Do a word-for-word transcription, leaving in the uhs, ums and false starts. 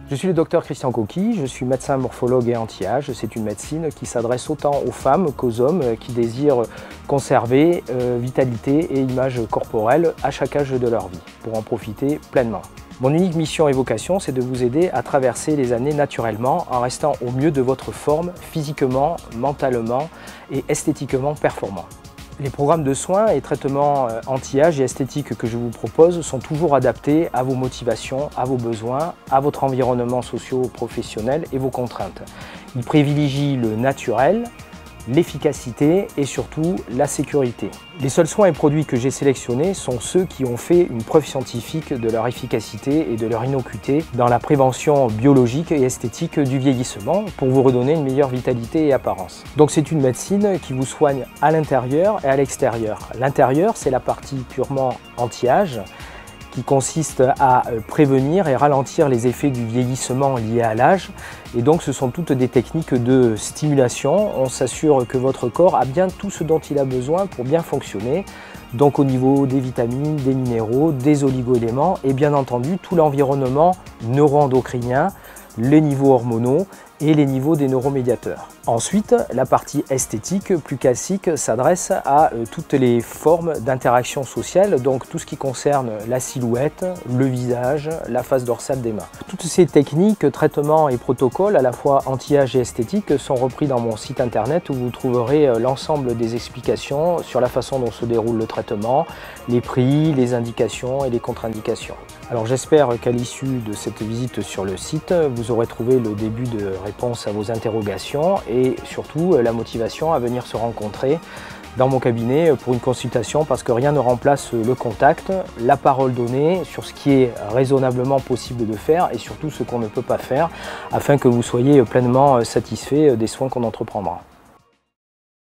Je suis le docteur Christian Coquille, je suis médecin morphologue et anti-âge. C'est une médecine qui s'adresse autant aux femmes qu'aux hommes qui désirent conserver euh, vitalité et image corporelle à chaque âge de leur vie, pour en profiter pleinement. Mon unique mission et vocation, c'est de vous aider à traverser les années naturellement en restant au mieux de votre forme, physiquement, mentalement et esthétiquement performant. Les programmes de soins et traitements anti-âge et esthétiques que je vous propose sont toujours adaptés à vos motivations, à vos besoins, à votre environnement socio-professionnel et vos contraintes. Ils privilégient le naturel, l'efficacité et surtout la sécurité. Les seuls soins et produits que j'ai sélectionnés sont ceux qui ont fait une preuve scientifique de leur efficacité et de leur innocuité dans la prévention biologique et esthétique du vieillissement pour vous redonner une meilleure vitalité et apparence. Donc c'est une médecine qui vous soigne à l'intérieur et à l'extérieur. L'intérieur, c'est la partie purement anti-âge, qui consiste à prévenir et ralentir les effets du vieillissement liés à l'âge. Et donc ce sont toutes des techniques de stimulation. On s'assure que votre corps a bien tout ce dont il a besoin pour bien fonctionner. Donc au niveau des vitamines, des minéraux, des oligo-éléments et bien entendu tout l'environnement neuro-endocrinien, les niveaux hormonaux et les niveaux des neuromédiateurs. Ensuite, la partie esthétique, plus classique, s'adresse à euh, toutes les formes d'interaction sociale, donc tout ce qui concerne la silhouette, le visage, la face dorsale des mains. Toutes ces techniques, traitements et protocoles, à la fois anti-âge et esthétique, sont repris dans mon site internet où vous trouverez euh, l'ensemble des explications sur la façon dont se déroule le traitement, les prix, les indications et les contre-indications. Alors j'espère qu'à l'issue de cette visite sur le site, vous aurez trouvé le début de réponse à vos interrogations et surtout la motivation à venir se rencontrer dans mon cabinet pour une consultation parce que rien ne remplace le contact, la parole donnée sur ce qui est raisonnablement possible de faire et surtout ce qu'on ne peut pas faire afin que vous soyez pleinement satisfait des soins qu'on entreprendra.